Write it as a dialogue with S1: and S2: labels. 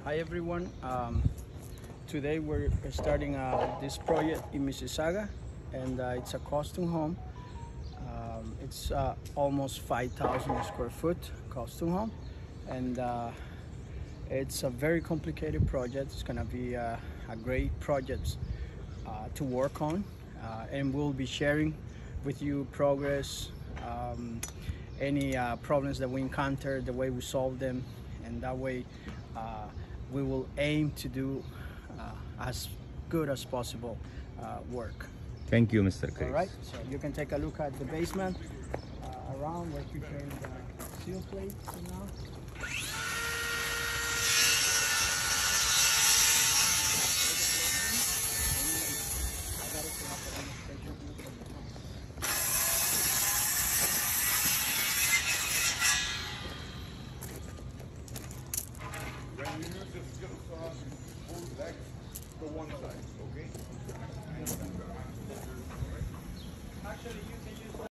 S1: Hi everyone. Today we're starting this project in Mississauga, and it's a custom home. It's almost 5,000 square foot custom home, and it's a very complicated project. It's gonna be a great project to work on, and we'll be sharing with you progress, any problems that we encounter, the way we solve them, and that way we will aim to do as good as possible work.
S2: Thank you, Mr. Chris.
S1: All right, so you can take a look at the basement around where we can seal plates now.
S3: When you use the skill sauce, hold legs to one side, okay?